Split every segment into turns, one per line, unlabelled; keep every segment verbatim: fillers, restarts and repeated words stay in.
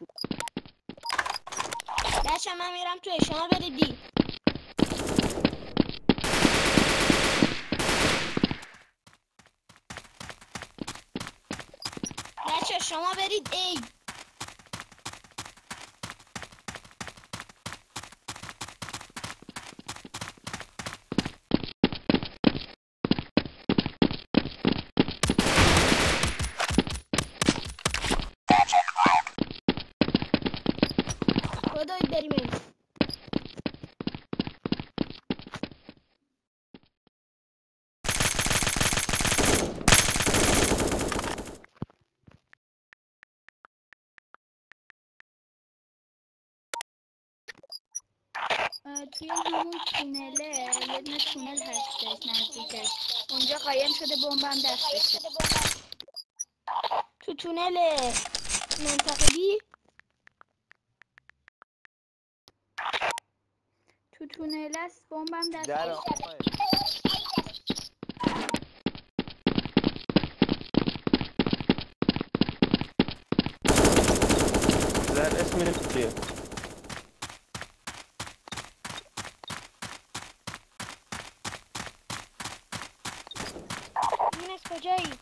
بچه من میرم توی، شما برید دی. بچه شما برید ای. خدایت بریم ای. توی همون تونله یه دونه تونل هستش نزدیکش، اونجا قایم شده بمبم دستشه. تو تونل منطقه بی، تو تونل است بمبم دستشه.
زر اسم چیه؟
یونس کجایی؟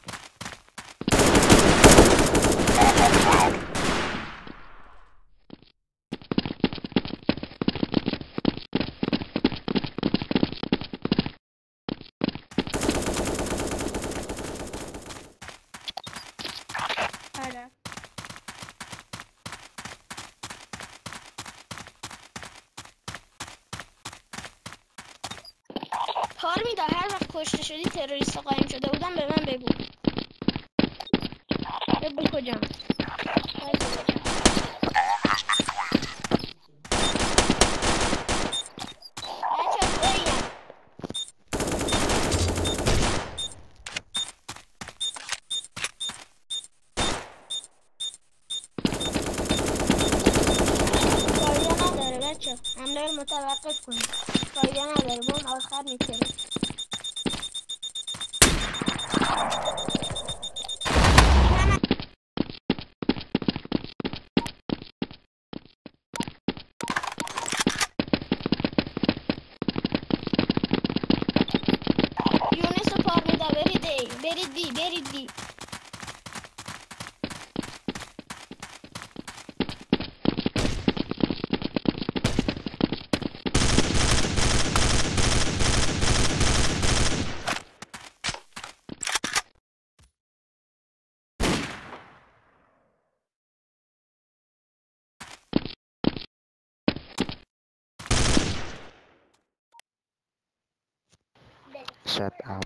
آره پارمیدا، هر وقت کشته شدی تروریست قایم شده بودن به من بگو. بگو کجام. بچه تو ایم. فایده نداره بچه، حمله رو متوقف کنید. فایده نداره، بون آخر میتره. یونس و پارمیدا برید ای. برید دی برید دی.
Shut up.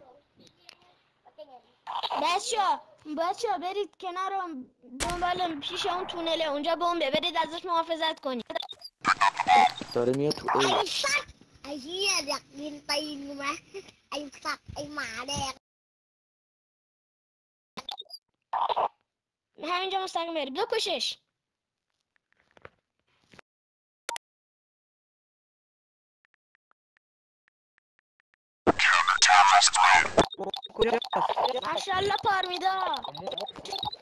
بچه بچه برید کنار دنبال پیش اون تونله، اونجا بمبه، برید ازش محافظت کنید.
داره میاد تو ای.
ไอ้สัตว์ไอ้เหี้ยอยากกินตีนกูไหมไอ้สัตว์ไอ้หมาแดง
همینجا مستقیم برید بکشش. ماشاءالله پارمیدا.